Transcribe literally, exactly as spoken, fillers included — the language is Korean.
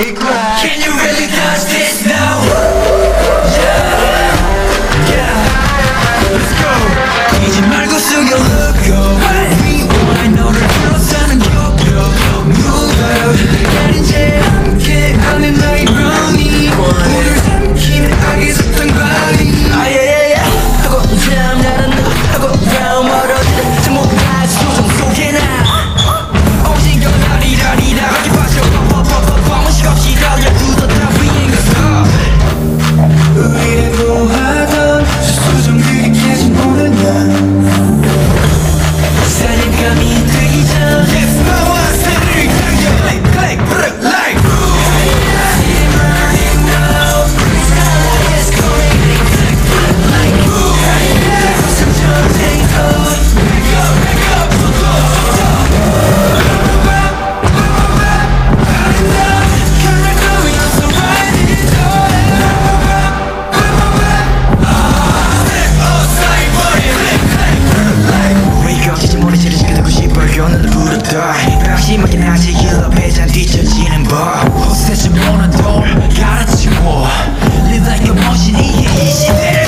make right. Can you really touch this now? Yeah, yeah. Let's go. 이제 말고 숙여 look away. I know 너를 불러서는 go go go move out. 난 이제 함께 하는 나의 brownie. 오늘 삼키는 악의 습관 body. Ah yeah yeah yeah. 하고 down 나는 너 하고 round 멀어지는 전부 다 수정 속에 나. 오직 연하리라니 나가게 빠져 뻔뻔뻔뻔 무식 없이 달려 굳었다 위에 가서. 우리를 보호하던 수정들이 깨진 오늘 난 사냥감이 되기 전 Yes, my one, 세를 당겨 Click, click, click, like I'm running now Skyline is calling Click, click, like 무슨 전쟁터 Back up, back up, back up Current going on so right in the door Step outside, body, click, click, like Wake up, 지지 머리채를 지켜두고 싶어요 너를 부르다 방심하긴 하지 길러 배잔 뒤처지는 법 호세좀 오는 돌 갈아치고 Live like a motion 이게 이 시대